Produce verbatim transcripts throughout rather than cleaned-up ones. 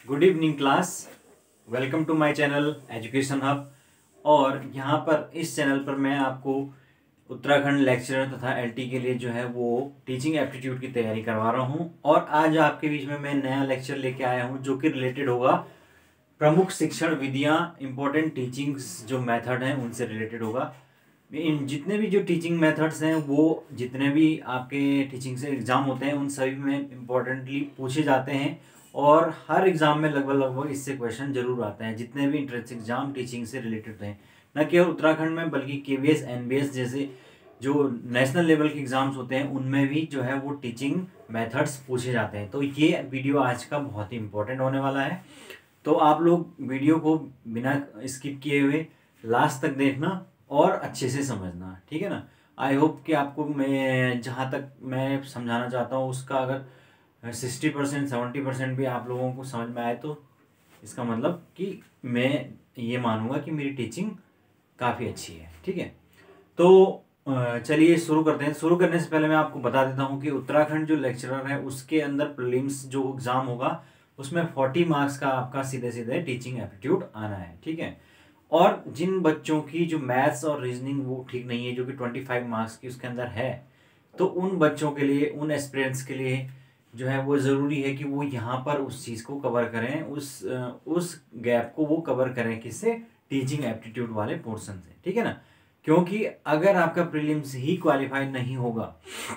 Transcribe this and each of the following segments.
Good evening class. Welcome to my channel education hub. और यहाँ पर इस चैनल पर मैं आपको उत्तराखंड लेक्चरर तथा एलटी के लिए जो है वो टीचिंग एप्टीट्यूड की तैयारी करवा रहा हूँ। और आज आपके बीच में मैं नया लेक्चर लेके आया हूँ जो कि रिलेटेड होगा प्रमुख शिक्षण विधियाँ, इंपॉर्टेंट टीचिंग्स जो मेथड हैं उनसे रिलेटेड होगा। इन जितने भी जो टीचिंग मेथड्स हैं वो जितने भी आपके टीचिंग से एग्ज़ाम होते हैं उन सभी में इम्पोर्टेंटली पूछे जाते हैं और हर एग्ज़ाम में लगभग लगभग इससे क्वेश्चन जरूर आते हैं। जितने भी इंट्रेंस एग्जाम टीचिंग से रिलेटेड हैं, न केवल उत्तराखंड में बल्कि केवीएस, एनबीएस जैसे जो नेशनल लेवल के एग्ज़ाम्स होते हैं उनमें भी जो है वो टीचिंग मेथड्स पूछे जाते हैं। तो ये वीडियो आज का बहुत ही इंपॉर्टेंट होने वाला है, तो आप लोग वीडियो को बिना स्किप किए हुए लास्ट तक देखना और अच्छे से समझना, ठीक है ना। आई होप कि आपको मैं जहाँ तक मैं समझाना चाहता हूँ उसका अगर सिक्सटी परसेंट सेवेंटी परसेंट भी आप लोगों को समझ में आए तो इसका मतलब कि मैं ये मानूंगा कि मेरी टीचिंग काफ़ी अच्छी है, ठीक है। तो चलिए शुरू करते हैं। शुरू करने से पहले मैं आपको बता देता हूँ कि उत्तराखंड जो लेक्चरर है उसके अंदर प्रीलिम्स जो एग्ज़ाम होगा उसमें फोर्टी मार्क्स का आपका सीधे सीधे टीचिंग एप्टीट्यूड आना है, ठीक है। और जिन बच्चों की जो मैथ्स और रीजनिंग वो ठीक नहीं है, जो कि ट्वेंटी फाइव मार्क्स की उसके अंदर है, तो उन बच्चों के लिए, उन एस्पिरेंट्स के लिए जो है वो ज़रूरी है कि वो यहाँ पर उस चीज़ को कवर करें, उस उस गैप को वो कवर करें किससे, टीचिंग एप्टीट्यूड वाले पोर्शन से, ठीक है ना। क्योंकि अगर आपका प्रीलिम्स ही क्वालिफाई नहीं होगा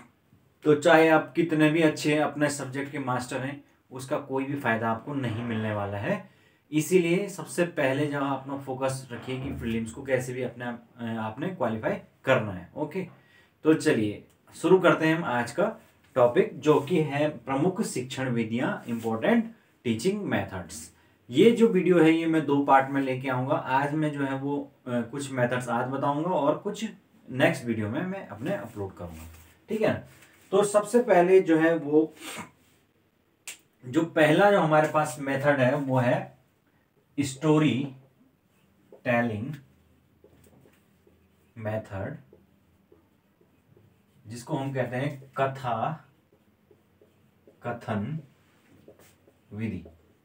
तो चाहे आप कितने भी अच्छे अपने सब्जेक्ट के मास्टर हैं उसका कोई भी फ़ायदा आपको नहीं मिलने वाला है। इसीलिए सबसे पहले जब आप अपना फोकस रखिए कि प्रीलिम्स को कैसे भी अपने आपने क्वालिफाई करना है। ओके, तो चलिए शुरू करते हैं हम आज का टॉपिक जो कि है प्रमुख शिक्षण विधियां, इंपॉर्टेंट टीचिंग मेथड्स। ये जो वीडियो है ये मैं दो पार्ट में लेके आऊँगा। आज मैं जो है वो आ, कुछ मेथड्स आज बताऊँगा और कुछ नेक्स्ट वीडियो में मैं अपने अपलोड करूँगा, ठीक है। तो सबसे पहले जो है वो जो पहला जो हमारे पास मेथड है वो है स्टोरी टेलिंग मेथड, जिसको हम कहते हैं कथा कथन विधि।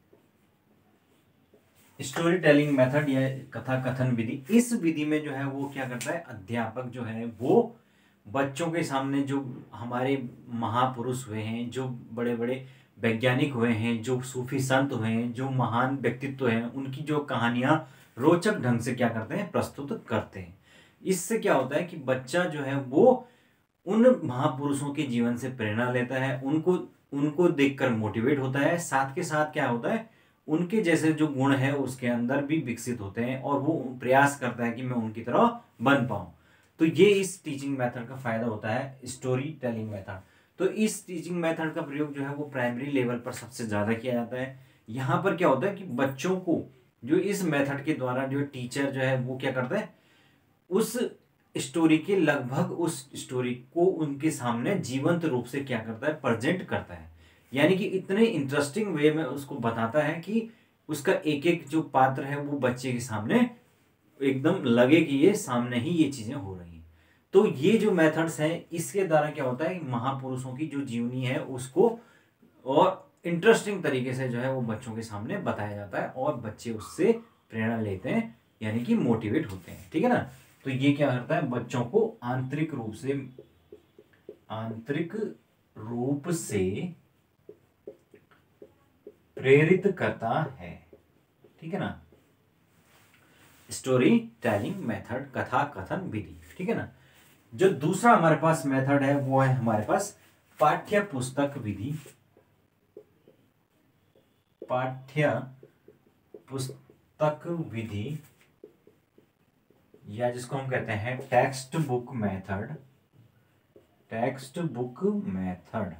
स्टोरी टेलिंग मेथड या कथा कथन विधि, इस विधि में जो है वो क्या करता है, अध्यापक जो है वो बच्चों के सामने जो हमारे महापुरुष हुए हैं, जो बड़े बड़े वैज्ञानिक हुए हैं, जो सूफी संत हुए हैं, जो महान व्यक्तित्व हैं, उनकी जो कहानियां रोचक ढंग से क्या करते हैं, प्रस्तुत करते हैं। इससे क्या होता है कि बच्चा जो है वो उन महापुरुषों के जीवन से प्रेरणा लेता है, उनको उनको देखकर मोटिवेट होता है, साथ के साथ क्या होता है उनके जैसे जो गुण है उसके अंदर भी विकसित होते हैं और वो प्रयास करता है कि मैं उनकी तरह बन पाऊं। तो ये इस टीचिंग मेथड का फायदा होता है, स्टोरी टेलिंग मेथड। तो इस टीचिंग मेथड का प्रयोग जो है वो प्राइमरी लेवल पर सबसे ज़्यादा किया जाता है। यहाँ पर क्या होता है कि बच्चों को जो इस मेथड के द्वारा जो टीचर जो है वो क्या करता है, उस स्टोरी के लगभग उस स्टोरी को उनके सामने जीवंत रूप से क्या करता है, प्रेजेंट करता है। यानी कि इतने इंटरेस्टिंग वे में उसको बताता है कि उसका एक एक जो पात्र है वो बच्चे के सामने एकदम लगे कि ये सामने ही ये चीज़ें हो रही हैं। तो ये जो मेथड्स हैं इसके द्वारा क्या होता है, महापुरुषों की जो जीवनी है उसको और इंटरेस्टिंग तरीके से जो है वो बच्चों के सामने बताया जाता है और बच्चे उससे प्रेरणा लेते हैं, यानी कि मोटिवेट होते हैं, ठीक है ना। तो ये क्या करता है, बच्चों को आंतरिक रूप से आंतरिक रूप से प्रेरित करता है, ठीक है ना। स्टोरी टेलिंग मेथड, कथा कथन विधि, ठीक है ना। जो दूसरा हमारे पास मेथड है वो है हमारे पास पाठ्य पुस्तक विधि। पाठ्य पुस्तक विधि या जिसको हम कहते हैं textbook method. Textbook method,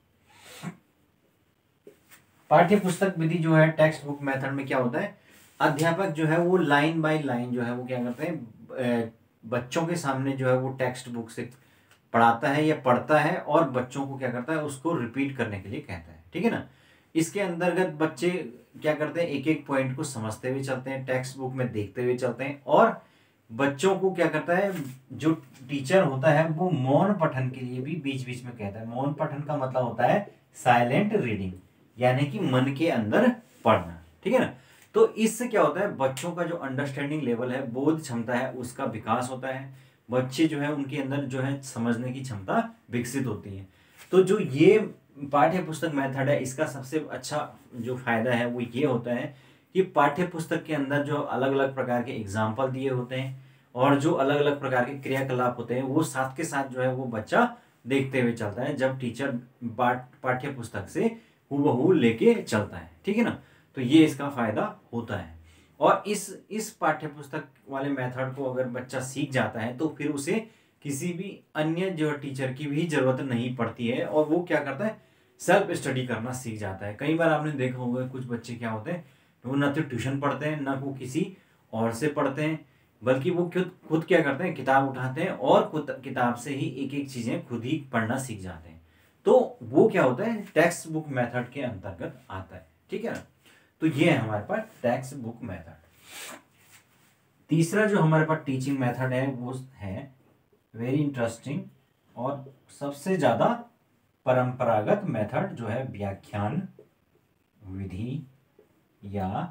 पाठ्य पुस्तक विधि जो है टेक्स्ट बुक मेथड में क्या होता है, अध्यापक जो है वो लाइन बाय लाइन जो है वो क्या करते हैं, बच्चों के सामने जो है वो टेक्स्ट बुक से पढ़ाता है या पढ़ता है और बच्चों को क्या करता है, उसको रिपीट करने के लिए कहता है, ठीक है ना। इसके अंतर्गत बच्चे क्या करते हैं, एक एक पॉइंट को समझते हुए चलते हैं, टेक्स्ट बुक में देखते हुए चलते हैं और बच्चों को क्या करता है, जो टीचर होता है वो मौन पठन के लिए भी बीच बीच में कहता है। मौन पठन का मतलब होता है साइलेंट रीडिंग। यानी कि मन के अंदर पढ़ना, ठीक है ना। तो इससे क्या होता है, बच्चों का जो अंडरस्टैंडिंग लेवल है, बोध क्षमता है, उसका विकास होता है। बच्चे जो है उनके अंदर जो है समझने की क्षमता विकसित होती है। तो जो ये पाठ्य पुस्तक मेथड है, इसका सबसे अच्छा जो फायदा है वो ये होता है कि पाठ्य पुस्तक के अंदर जो अलग अलग प्रकार के एग्जाम्पल दिए होते हैं और जो अलग अलग प्रकार के क्रियाकलाप होते हैं वो साथ के साथ जो है वो बच्चा देखते हुए चलता है, जब टीचर पाठ्य पुस्तक से हूबहू लेके चलता है, ठीक है ना। तो ये इसका फायदा होता है। और इस इस पाठ्य पुस्तक वाले मेथड को अगर बच्चा सीख जाता है तो फिर उसे किसी भी अन्य जो टीचर की भी जरूरत नहीं पड़ती है, और वो क्या करता है, सेल्फ स्टडी करना सीख जाता है। कई बार आपने देखा होगा कुछ बच्चे क्या होते हैं, वो ना तो ट्यूशन पढ़ते हैं, ना वो किसी और से पढ़ते हैं, बल्कि वो खुद खुद क्या करते हैं, किताब उठाते हैं और खुद किताब से ही एक एक चीजें खुद ही पढ़ना सीख जाते हैं। तो वो क्या होता है, टेक्स्ट बुक मेथड के अंतर्गत आता है, ठीक है ना। तो ये है हमारे पास टेक्स्ट बुक मेथड। तीसरा जो हमारे पास टीचिंग मेथड है वो है वेरी इंटरेस्टिंग और सबसे ज्यादा परंपरागत मेथड, जो है व्याख्यान विधि या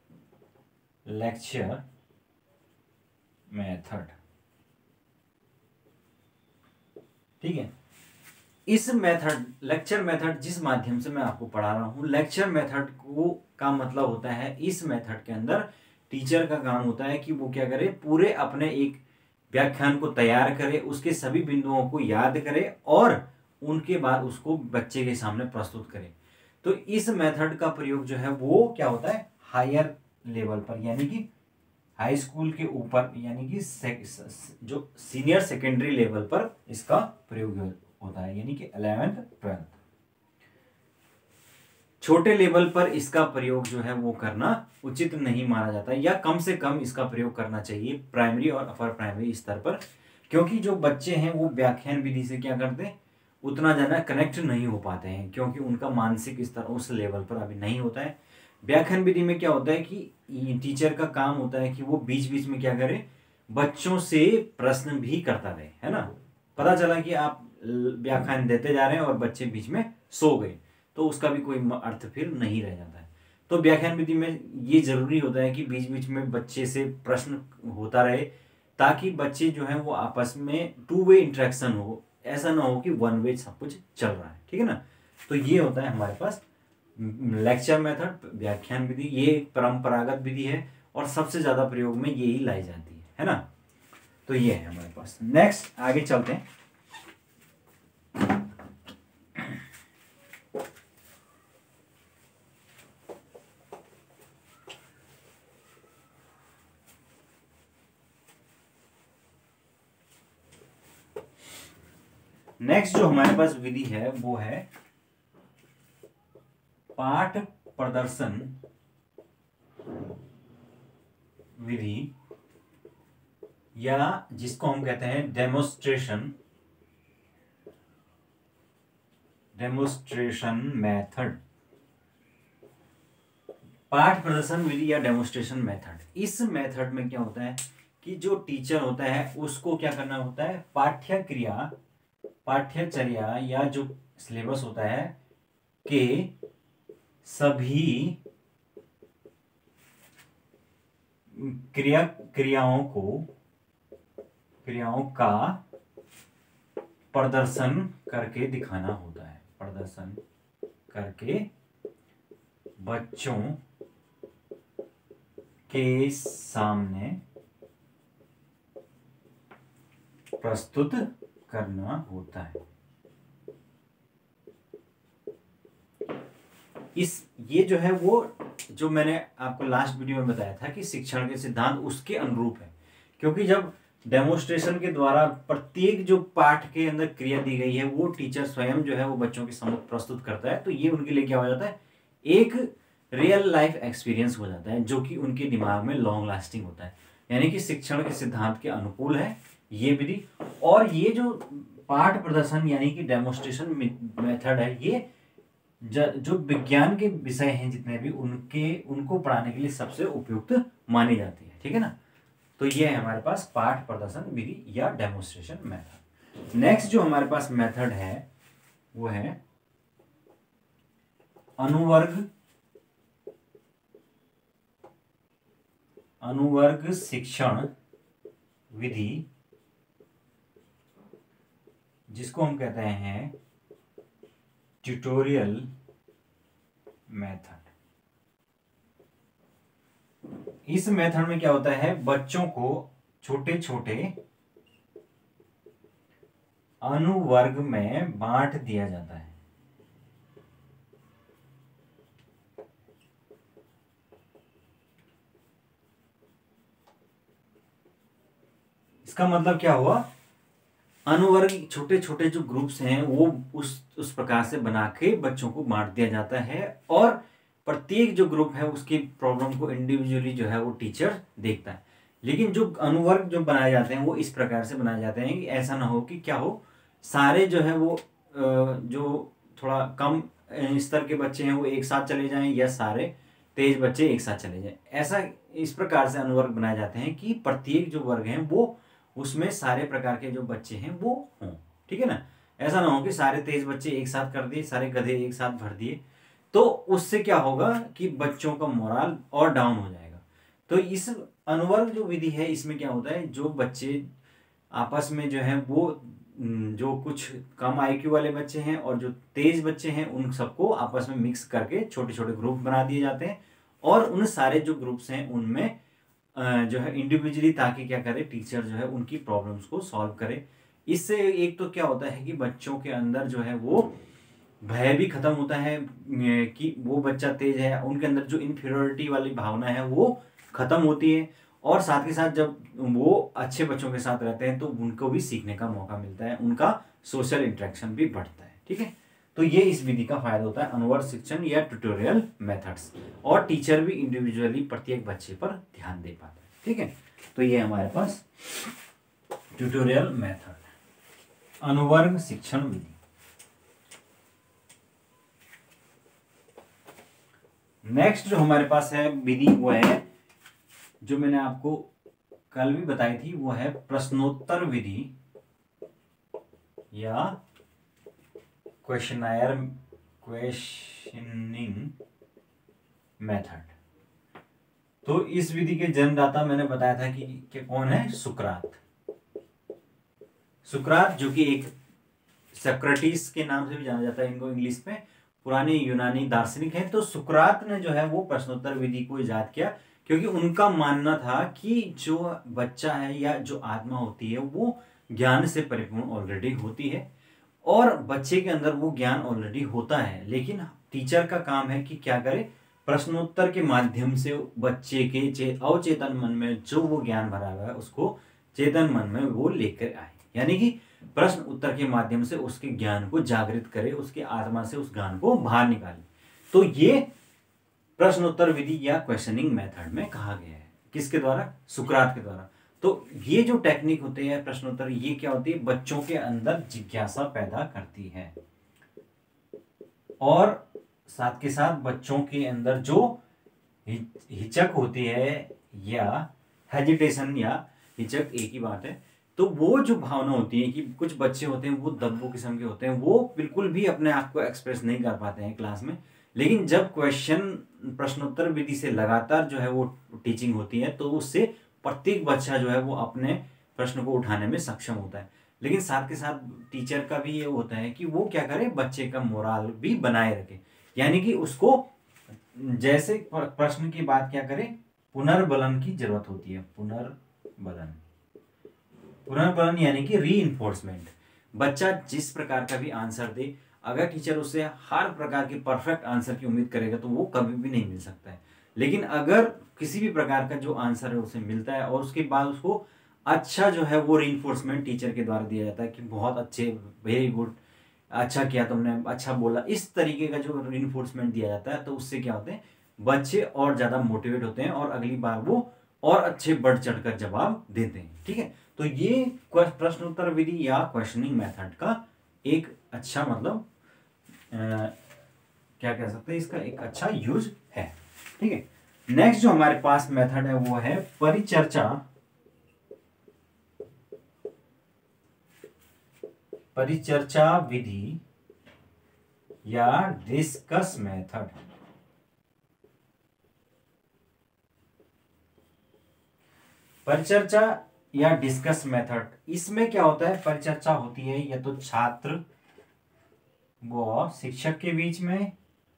लेक्चर मेथड, ठीक है। इस मेथड लेक्चर मेथड जिस माध्यम से मैं आपको पढ़ा रहा हूं, लेक्चर मेथड को का मतलब होता है, इस मेथड के अंदर टीचर का काम होता है कि वो क्या करे, पूरे अपने एक व्याख्यान को तैयार करे, उसके सभी बिंदुओं को याद करे और उनके बाद उसको बच्चे के सामने प्रस्तुत करे। तो इस मेथड का प्रयोग जो है वो क्या होता है, हायर लेवल पर, यानी कि हाई स्कूल के ऊपर, यानी कि जो सीनियर सेकेंडरी लेवल पर इसका प्रयोग होता है, यानी कि इलेवेंथ ट्वेल्थ। छोटे लेवल पर इसका प्रयोग जो है वो करना उचित नहीं माना जाता, या कम से कम इसका प्रयोग करना चाहिए प्राइमरी और अपर प्राइमरी स्तर पर, क्योंकि जो बच्चे हैं वो व्याख्यान विधि से क्या करते हैं, उतना ज्यादा कनेक्ट नहीं हो पाते हैं, क्योंकि उनका मानसिक स्तर उस लेवल पर अभी नहीं होता है। व्याख्यान विधि में क्या होता है कि टीचर का काम होता है कि वो बीच बीच में क्या करे, बच्चों से प्रश्न भी करता रहे, है ना। पता चला कि आप व्याख्यान देते जा रहे हैं और बच्चे बीच में सो गए, तो उसका भी कोई अर्थ फिर नहीं रह जाता है। तो व्याख्यान विधि में ये जरूरी होता है कि बीच बीच में बच्चे से प्रश्न होता रहे, ताकि बच्चे जो है वो आपस में टू वे इंटरेक्शन हो, ऐसा ना हो कि वन वे सब कुछ चल रहा है, ठीक है ना। तो ये होता है हमारे पास लेक्चर मेथड, व्याख्यान विधि। ये एक परंपरागत विधि है और सबसे ज्यादा प्रयोग में यही लाई जाती है, है ना। तो ये है हमारे पास। नेक्स्ट आगे चलते हैं। नेक्स्ट जो हमारे पास विधि है वो है पाठ प्रदर्शन विधि, या जिसको हम कहते हैं डेमोस्ट्रेशन डेमोस्ट्रेशन मेथड। पाठ प्रदर्शन विधि या डेमोस्ट्रेशन मेथड, इस मेथड में क्या होता है कि जो टीचर होता है उसको क्या करना होता है, पाठ्य क्रिया पाठ्यचर्या या जो सिलेबस होता है के सभी क्रिया क्रियाओं को क्रियाओं का प्रदर्शन करके दिखाना होता है, प्रदर्शन करके बच्चों के सामने प्रस्तुत करना होता है। इस ये जो है वो जो मैंने आपको लास्ट वीडियो में बताया था कि शिक्षण के सिद्धांत उसके अनुरूप है, क्योंकि जब डेमोन्स्ट्रेशन के द्वारा प्रत्येक जो पाठ के अंदर क्रिया दी गई है वो टीचर स्वयं जो है वो बच्चों के सम्मुख प्रस्तुत करता है, तो ये उनके लिए क्या हो जाता है, एक रियल लाइफ एक्सपीरियंस हो जाता है, जो कि उनके दिमाग में लॉन्ग लास्टिंग होता है। यानी कि शिक्षण के सिद्धांत के अनुकूल है ये विधि। और ये जो पाठ प्रदर्शन यानी कि डेमोन्स्ट्रेशन मेथड है, ये जो विज्ञान के विषय हैं जितने भी, उनके उनको पढ़ाने के लिए सबसे उपयुक्त मानी जाती है, ठीक है ना। तो ये है हमारे पास पाठ प्रदर्शन विधि या डेमोन्स्ट्रेशन मेथड। नेक्स्ट जो हमारे पास मेथड है वो है अनुवर्ग अनुवर्ग शिक्षण विधि, जिसको हम कहते हैं ट्यूटोरियल मेथड। इस मेथड में क्या होता है, बच्चों को छोटे छोटे अनुवर्ग में बांट दिया जाता है। इसका मतलब क्या हुआ, अनुवर्ग छोटे छोटे जो ग्रुप्स हैं वो उस उस प्रकार से बना के बच्चों को बांट दिया जाता है, और प्रत्येक जो ग्रुप है उसकी प्रॉब्लम को इंडिविजुअली जो है वो टीचर देखता है। लेकिन जो अनुवर्ग जो बनाए जाते हैं वो इस प्रकार से बनाए जाते हैं कि ऐसा ना हो कि क्या हो, सारे जो है वो जो थोड़ा कम स्तर के बच्चे हैं वो एक साथ चले जाएं, या सारे तेज बच्चे एक साथ चले जाएं। ऐसा इस प्रकार से अनुवर्ग बनाए जाते हैं कि प्रत्येक जो वर्ग हैं वो उसमें सारे प्रकार के जो बच्चे हैं वो हों, ठीक है ना। ऐसा ना हो कि सारे तेज बच्चे एक साथ कर दिए, सारे गधे एक साथ भर दिए, तो उससे क्या होगा कि बच्चों का मोरल और डाउन हो जाएगा। तो इस अनुवर्ग जो विधि है इसमें क्या होता है, जो बच्चे आपस में जो है वो जो कुछ कम आईक्यू वाले बच्चे हैं और जो तेज बच्चे हैं उन सबको आपस में मिक्स करके छोटे छोटे ग्रुप बना दिए जाते हैं, और उन सारे जो ग्रुप्स हैं उनमें जो है इंडिविजुअली, ताकि क्या करे टीचर जो है उनकी प्रॉब्लम्स को सॉल्व करे। इससे एक तो क्या होता है कि बच्चों के अंदर जो है वो भय भी खत्म होता है कि वो बच्चा तेज है, उनके अंदर जो इन्फीरियरिटी वाली भावना है वो खत्म होती है, और साथ के साथ जब वो अच्छे बच्चों के साथ रहते हैं तो उनको भी सीखने का मौका मिलता है, उनका सोशल इंटरेक्शन भी बढ़ता है, ठीक है। तो ये इस विधि का फायदा होता है, अनुवर्ग शिक्षण या ट्यूटोरियल मेथड्स, और टीचर भी इंडिविजुअली प्रत्येक बच्चे पर ध्यान दे पाता है, ठीक है। तो ये हमारे पास ट्यूटोरियल मेथड, अनुवर्ग शिक्षण विधि। नेक्स्ट जो हमारे पास है विधि वो है, जो मैंने आपको कल भी बताई थी, वो है प्रश्नोत्तर विधि या क्वेश्चनायर क्वेश्चनिंग मेथड। तो इस विधि के जन्मदाता मैंने बताया था कि, कि कौन है, सुकरात। सुकरात जो कि एक सोक्रेटिस के नाम से भी जाना जाता है इनको इंग्लिश में, पुराने यूनानी दार्शनिक हैं। तो सुकरात ने जो है वो प्रश्नोत्तर विधि को इजाद किया, क्योंकि उनका मानना था कि जो बच्चा है या जो आत्मा होती है वो ज्ञान से परिपूर्ण ऑलरेडी होती है, और बच्चे के अंदर वो ज्ञान ऑलरेडी होता है, लेकिन टीचर का काम है कि क्या करे, प्रश्नोत्तर के माध्यम से बच्चे के अवचेतन मन में जो वो ज्ञान भरा हुआ है उसको चेतन मन में वो लेकर आए, यानी कि प्रश्न उत्तर के माध्यम से उसके ज्ञान को जागृत करे, उसके आत्मा से उस ज्ञान को बाहर निकाले। तो ये प्रश्नोत्तर विधि या क्वेश्चनिंग मेथड में कहा गया है, किसके द्वारा, सुकरात के द्वारा। तो ये जो टेक्निक होते हैं प्रश्नोत्तर, ये क्या होती है, बच्चों के अंदर जिज्ञासा पैदा करती है, और साथ के साथ बच्चों के अंदर जो हिचक होती है या हेजिटेशन या हिचक एक ही बात है, तो वो जो भावना होती है कि कुछ बच्चे होते हैं वो दब्बू किस्म के होते हैं, वो बिल्कुल भी अपने आप को एक्सप्रेस नहीं कर पाते हैं क्लास में, लेकिन जब क्वेश्चन प्रश्नोत्तर विधि से लगातार जो है वो टीचिंग होती है तो उससे प्रत्येक बच्चा जो है वो अपने प्रश्न को उठाने में सक्षम होता है। लेकिन साथ के साथ टीचर का भी ये होता है कि वो क्या करे, बच्चे का मोराल भी बनाए रखे, यानी कि उसको जैसे प्रश्न की बात क्या करे, पुनर्बलन की जरूरत होती है, पुनर्बलन पुनर्बलन यानी कि री इन्फोर्समेंट। बच्चा जिस प्रकार का भी आंसर दे, अगर टीचर उससे हर प्रकार के परफेक्ट आंसर की उम्मीद करेगा तो वो कभी भी नहीं मिल सकता है, लेकिन अगर किसी भी प्रकार का जो आंसर है उसे मिलता है और उसके बाद उसको अच्छा जो है वो रीइंफोर्समेंट टीचर के द्वारा दिया जाता है कि बहुत अच्छे, वेरी गुड, अच्छा किया तुमने, अच्छा बोला, इस तरीके का जो रीइंफोर्समेंट दिया जाता है, तो उससे क्या होते हैं, बच्चे और ज़्यादा मोटिवेट होते हैं और अगली बार वो और अच्छे बढ़ चढ़कर जवाब देते हैं, ठीक है। तो ये प्रश्नोत्तर विधि या क्वेश्चनिंग मेथड का एक अच्छा मतलब आ, क्या कह सकते हैं, इसका एक अच्छा यूज है, ठीक है। नेक्स्ट जो हमारे पास मेथड है वो है परिचर्चा परिचर्चा विधि या डिस्कस मेथड। परिचर्चा या डिस्कस मेथड, इसमें क्या होता है, परिचर्चा होती है या तो छात्र व शिक्षक के बीच में,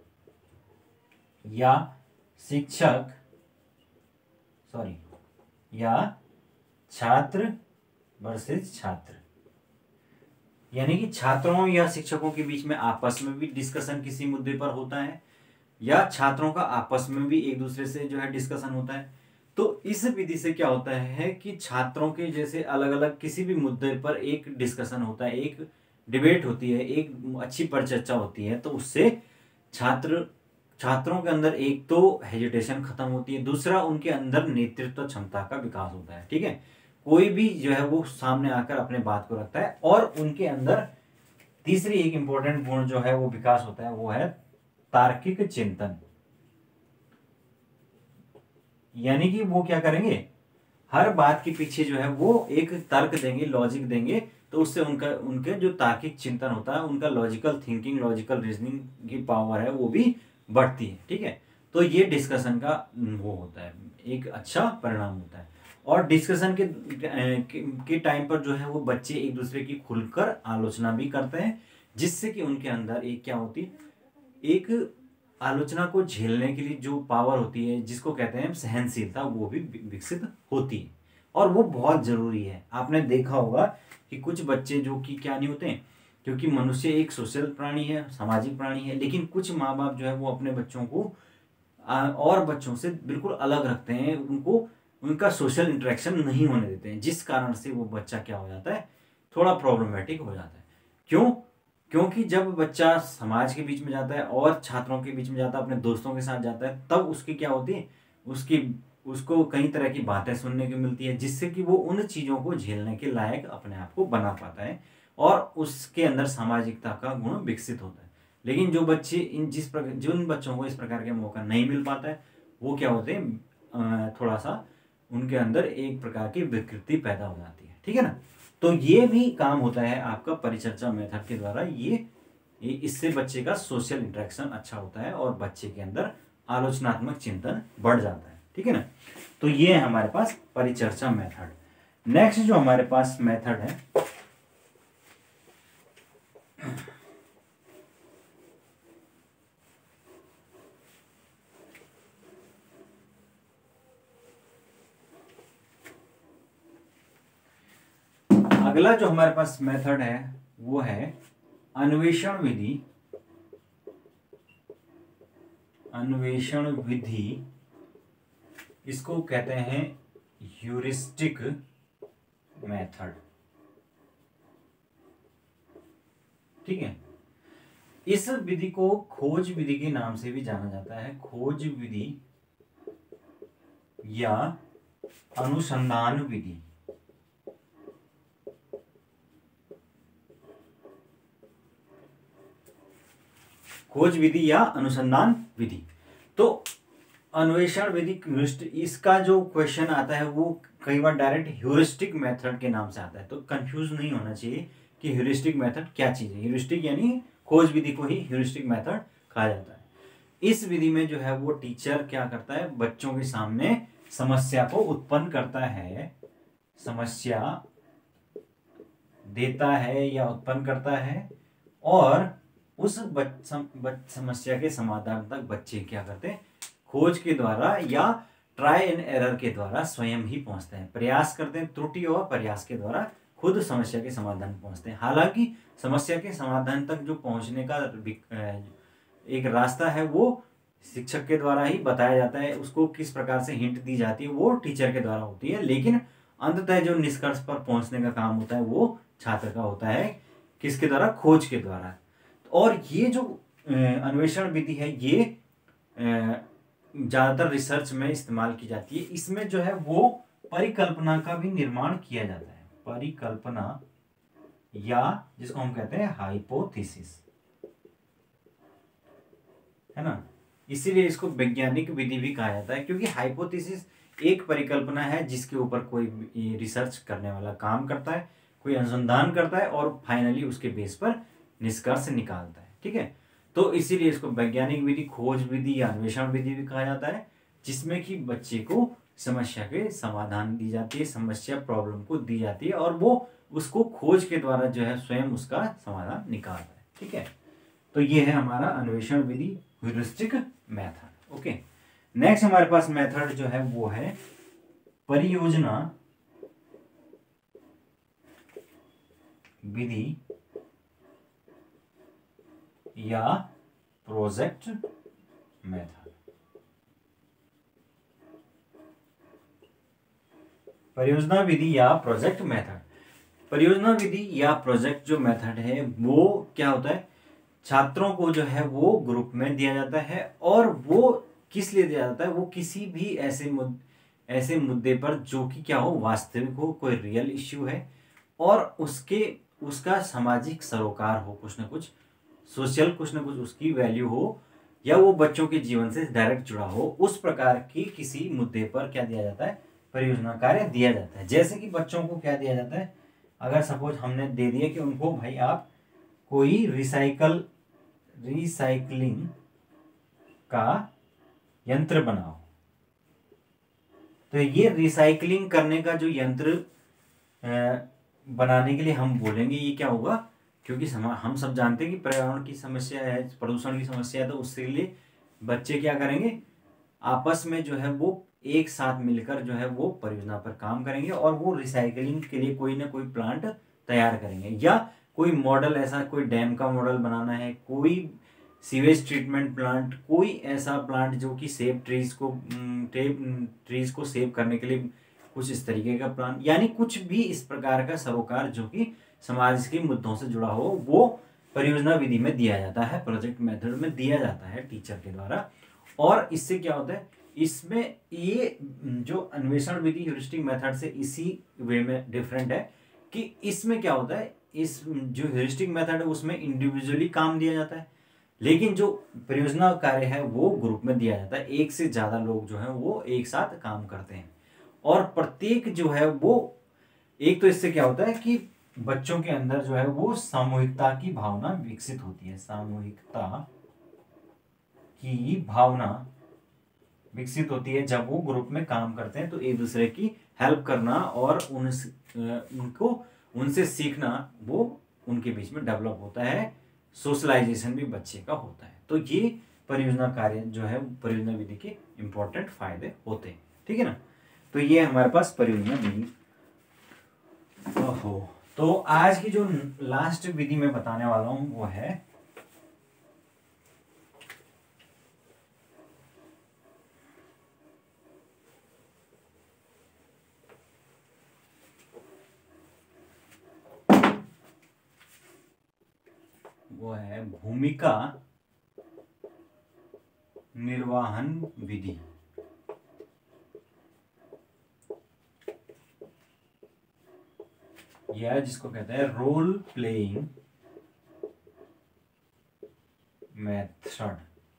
या शिक्षक सॉरी या छात्र वर्सेस छात्र, यानी कि छात्रों या शिक्षकों के बीच में आपस में भी डिस्कशन किसी मुद्दे पर होता है, या छात्रों का आपस में भी एक दूसरे से जो है डिस्कशन होता है। तो इस विधि से क्या होता है कि छात्रों के जैसे अलग अलग किसी भी मुद्दे पर एक डिस्कशन होता है, एक डिबेट होती है, एक अच्छी परिचर्चा होती है, तो उससे छात्र छात्रों के अंदर एक तो हेजिटेशन खत्म होती है, दूसरा उनके अंदर नेतृत्व क्षमता का विकास होता है। ठीक है, कोई भी जो है वो सामने आकर अपने बात को रखता है, और उनके अंदर तीसरी एक इंपॉर्टेंट गुण जो है वो विकास होता है, वो है तार्किक चिंतन। यानी कि वो क्या करेंगे, हर बात के पीछे जो है वो एक तर्क देंगे, लॉजिक देंगे, तो उससे उनका उनके जो तार्किक चिंतन होता है, उनका लॉजिकल थिंकिंग, लॉजिकल रीजनिंग की पावर है वो भी बढ़ती है। ठीक है, तो ये डिस्कशन का वो होता है, एक अच्छा परिणाम होता है। और डिस्कशन के के टाइम पर जो है वो बच्चे एक दूसरे की खुलकर आलोचना भी करते हैं, जिससे कि उनके अंदर एक क्या होती, एक आलोचना को झेलने के लिए जो पावर होती है, जिसको कहते हैं सहनशीलता, वो भी विकसित होती है, और वो बहुत जरूरी है। आपने देखा होगा कि कुछ बच्चे जो कि क्या नहीं होते हैं, क्योंकि मनुष्य एक सोशल प्राणी है, सामाजिक प्राणी है, लेकिन कुछ माँ बाप जो है वो अपने बच्चों को और बच्चों से बिल्कुल अलग रखते हैं, उनको उनका सोशल इंटरेक्शन नहीं होने देते हैं, जिस कारण से वो बच्चा क्या हो जाता है, थोड़ा प्रॉब्लमेटिक हो जाता है। क्यों? क्योंकि जब बच्चा समाज के बीच में जाता है और छात्रों के बीच में जाता है, अपने दोस्तों के साथ जाता है, तब उसकी क्या होती है, उसकी उसको कई तरह की बातें सुनने को मिलती है, जिससे कि वो उन चीज़ों को झेलने के लायक अपने आप को बना पाता है, और उसके अंदर सामाजिकता का गुण विकसित होता है। लेकिन जो बच्चे इन जिस प्रकार जिन बच्चों को इस प्रकार के मौका नहीं मिल पाता है, वो क्या होते हैं, थोड़ा सा उनके अंदर एक प्रकार की विकृति पैदा हो जाती है। ठीक है ना, तो ये भी काम होता है आपका परिचर्चा मेथड के द्वारा। ये, ये इससे बच्चे का सोशल इंटरेक्शन अच्छा होता है और बच्चे के अंदर आलोचनात्मक चिंतन बढ़ जाता है। ठीक है ना, तो ये है हमारे पास परिचर्चा मेथड। नेक्स्ट जो हमारे पास मेथड है, अगला जो हमारे पास मेथड है वो है अन्वेषण विधि। अन्वेषण विधि, इसको कहते हैं ह्यूरिस्टिक मेथड। ठीक है, इस विधि को खोज विधि के नाम से भी जाना जाता है। खोज विधि या अनुसंधान विधि। खोज विधि या अनुसंधान विधि। तो अन्वेषण विधि, इसका जो क्वेश्चन आता है वो कई बार डायरेक्ट ह्यूरिस्टिक मेथड के नाम से आता है, तो कंफ्यूज नहीं होना चाहिए कि ह्यूरिस्टिक मेथड क्या चीज है। ह्यूरिस्टिक यानी खोज विधि को ही ह्यूरिस्टिक मेथड कहा जाता है। इस विधि में जो है वो टीचर क्या करता है, बच्चों के सामने समस्या को उत्पन्न करता है, समस्या देता है या उत्पन्न करता है, और उस बच, सम, बच, समस्या के समाधान तक बच्चे क्या करते हैं, खोज के द्वारा या ट्राई एंड एरर के द्वारा स्वयं ही पहुंचते हैं, प्रयास करते हैं, त्रुटि और प्रयास के द्वारा खुद समस्या के समाधान पहुंचते हैं। हालांकि समस्या के समाधान तक जो पहुंचने का एक रास्ता है वो शिक्षक के द्वारा ही बताया जाता है, उसको किस प्रकार से हिंट दी जाती है वो टीचर के द्वारा होती है, लेकिन अंततः जो निष्कर्ष पर पहुंचने का काम होता है वो छात्र का होता है, किसके द्वारा, खोज के द्वारा। और ये जो अन्वेषण विधि है ये ज्यादातर रिसर्च में इस्तेमाल की जाती है। इसमें जो है वो परिकल्पना का भी निर्माण किया जाता है, परिकल्पना या जिसको हम कहते हैं हाइपोथेसिस, है ना। इसीलिए इसको वैज्ञानिक विधि भी कहा जाता है, क्योंकि हाइपोथेसिस एक परिकल्पना है जिसके ऊपर कोई रिसर्च करने वाला काम करता है, कोई अनुसंधान करता है और फाइनली उसके बेस पर निष्कर्ष निकालता है। ठीक है, तो इसीलिए इसको वैज्ञानिक विधि, खोज विधि या अन्वेषण विधि भी कहा जाता है, जिसमें कि बच्चे को समस्या के समाधान दी जाती है, समस्या प्रॉब्लम को दी जाती है और वो उसको खोज के द्वारा जो है स्वयं उसका समाधान निकालता है। ठीक है, तो ये है हमारा अन्वेषण विधि, ह्यूरिस्टिक मेथड। ओके, नेक्स्ट हमारे पास मेथड जो है वो है परियोजना विधि या प्रोजेक्ट मेथड। परियोजना विधि या प्रोजेक्ट मेथड। परियोजना विधि या प्रोजेक्ट जो मेथड है वो क्या होता है, छात्रों को जो है वो ग्रुप में दिया जाता है और वो किस लिए दिया जाता है, वो किसी भी ऐसे मुद्दे ऐसे मुद्दे पर जो कि क्या हो, वास्तविक हो, कोई रियल इश्यू है और उसके उसका सामाजिक सरोकार हो, कुछ ना कुछ सोशल कुछ ना कुछ उसकी वैल्यू हो या वो बच्चों के जीवन से डायरेक्ट जुड़ा हो, उस प्रकार की किसी मुद्दे पर क्या दिया जाता है, परियोजना कार्य दिया जाता है। जैसे कि बच्चों को क्या दिया जाता है, अगर सपोज हमने दे दिया कि उनको भाई आप कोई रिसाइकल रिसाइकलिंग का यंत्र बनाओ, तो ये रिसाइकलिंग करने का जो यंत्र बनाने के लिए हम बोलेंगे ये क्या होगा, क्योंकि हम सब जानते हैं कि पर्यावरण की समस्या है, प्रदूषण की समस्या है, तो उसके लिए बच्चे क्या करेंगे, आपस में जो है वो एक साथ मिलकर जो है वो परियोजना पर काम करेंगे और वो रिसाइकलिंग के लिए कोई ना कोई प्लांट तैयार करेंगे या कोई मॉडल, ऐसा कोई डैम का मॉडल बनाना है, कोई सीवेज ट्रीटमेंट प्लांट, कोई ऐसा प्लांट जो कि सेव ट्रीज को ट्रीज को सेव करने के लिए कुछ इस तरीके का प्लान, यानी कुछ भी इस प्रकार का सरोकार जो कि समाज के मुद्दों से जुड़ा हो, वो परियोजना विधि में दिया जाता है, प्रोजेक्ट मेथड में दिया जाता है टीचर के द्वारा। और इससे क्या होता है, इसमें ये जो अन्वेषण विधि ह्यूरिस्टिक मेथड से इसी वे में डिफरेंट है कि इसमें क्या होता है, इस जो ह्यूरिस्टिक मेथड है उसमें इंडिविजुअली काम दिया जाता है, लेकिन जो परियोजना कार्य है वो ग्रुप में दिया जाता है, एक से ज्यादा लोग जो है वो एक साथ काम करते हैं और प्रत्येक जो है वो एक, तो इससे क्या होता है कि बच्चों के अंदर जो है वो सामूहिकता की भावना विकसित होती है, सामूहिकता की भावना विकसित होती है जब वो ग्रुप में काम करते हैं, तो एक दूसरे की हेल्प करना और उन उनको उनसे सीखना वो उनके बीच में डेवलप होता है, सोशलाइजेशन भी बच्चे का होता है। तो ये परियोजना कार्य जो है परियोजना विधि के इंपॉर्टेंट फायदे होते हैं। ठीक है ना, तो ये हमारे पास परियोजना विधि। ओहो, तो आज की जो लास्ट विधि मैं बताने वाला हूं वो है वो है भूमिका निर्वाहन विधि। यह जिसको कहते हैं रोल प्लेइंग मेथड।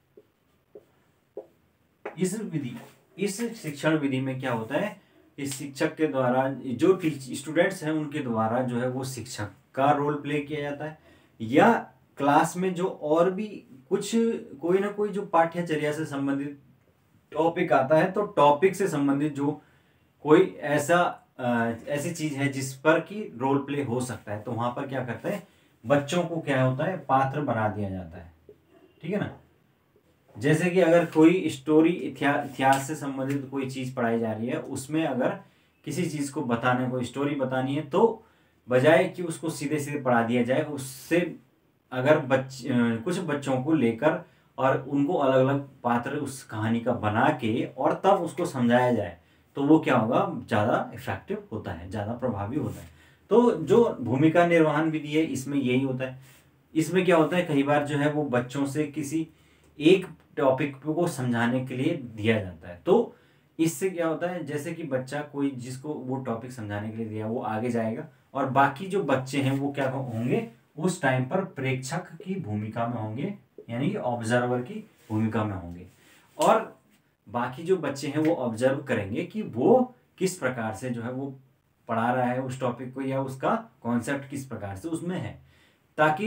इस विधि इस शिक्षण विधि में क्या होता है, इस शिक्षक के द्वारा जो स्टूडेंट्स हैं उनके द्वारा जो है वो शिक्षक का रोल प्ले किया जाता है या क्लास में जो और भी कुछ कोई ना कोई जो पाठ्यचर्या से संबंधित टॉपिक आता है, तो टॉपिक से संबंधित जो कोई ऐसा आ, ऐसी चीज है जिस पर कि रोल प्ले हो सकता है, तो वहां पर क्या करते हैं, बच्चों को क्या होता है, पात्र बना दिया जाता है। ठीक है ना, जैसे कि अगर कोई स्टोरी इतिहास इतिहास से संबंधित कोई चीज पढ़ाई जा रही है, उसमें अगर किसी चीज को बताने को स्टोरी बतानी है, तो बजाय कि उसको सीधे सीधे पढ़ा दिया जाए, उससे अगर बच्चे कुछ बच्चों को लेकर और उनको अलग अलग पात्र उस कहानी का बना के और तब उसको समझाया जाए, तो वो क्या होगा, ज़्यादा इफेक्टिव होता है, ज़्यादा प्रभावी होता है। तो जो भूमिका निर्वहन विधि है इसमें यही होता है। इसमें क्या होता है, कई बार जो है वो बच्चों से किसी एक टॉपिक को समझाने के लिए दिया जाता है, तो इससे क्या होता है, जैसे कि बच्चा कोई जिसको वो टॉपिक समझाने के लिए दिया वो आगे जाएगा और बाकी जो बच्चे हैं वो क्या होंगे, उस टाइम पर प्रेक्षक की भूमिका में होंगे, यानी कि ऑब्जर्वर की भूमिका में होंगे और बाकी जो बच्चे हैं वो ऑब्जर्व करेंगे कि वो किस प्रकार से जो है वो पढ़ा रहा है उस टॉपिक को या उसका कॉन्सेप्ट किस प्रकार से उसमें है, ताकि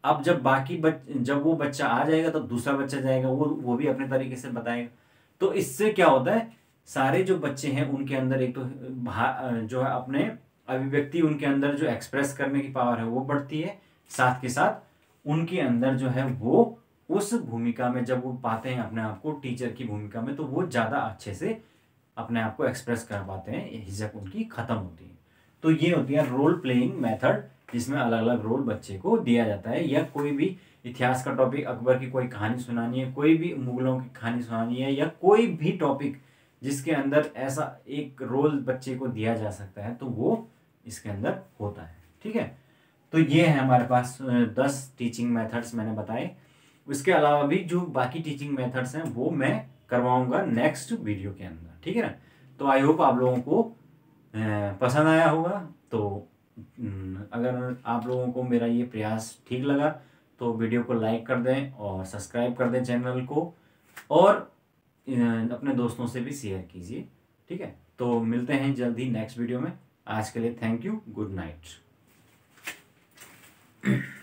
अब जब बाकी बच जब वो बच्चा आ जाएगा तो दूसरा बच्चा जाएगा, वो वो भी अपने तरीके से बताएगा। तो इससे क्या होता है, सारे जो बच्चे हैं उनके अंदर एक तो जो है अपने अभिव्यक्ति, उनके अंदर जो एक्सप्रेस करने की पावर है वो बढ़ती है, साथ के साथ उनके अंदर जो है वो उस भूमिका में जब वो पाते हैं अपने आप को टीचर की भूमिका में, तो वो ज़्यादा अच्छे से अपने आप को एक्सप्रेस कर पाते हैं, हिचक उनकी खत्म होती है। तो ये होती है रोल प्लेइंग मेथड, जिसमें अलग अलग रोल बच्चे को दिया जाता है। या कोई भी इतिहास का टॉपिक, अकबर की कोई कहानी सुनानी है, कोई भी मुगलों की कहानी सुनानी है, या कोई भी टॉपिक जिसके अंदर ऐसा एक रोल बच्चे को दिया जा सकता है, तो वो इसके अंदर होता है। ठीक है, तो ये है हमारे पास दस टीचिंग मेथड्स मैंने बताए। उसके अलावा भी जो बाकी टीचिंग मेथड्स हैं वो मैं करवाऊंगा नेक्स्ट वीडियो के अंदर। ठीक है ना, तो आई होप आप लोगों को पसंद आया होगा। तो अगर आप लोगों को मेरा ये प्रयास ठीक लगा तो वीडियो को लाइक कर दें और सब्सक्राइब कर दें चैनल को, और अपने दोस्तों से भी शेयर कीजिए। ठीक है, तो मिलते हैं जल्दी नेक्स्ट वीडियो में। आज के लिए थैंक यू, गुड नाइट।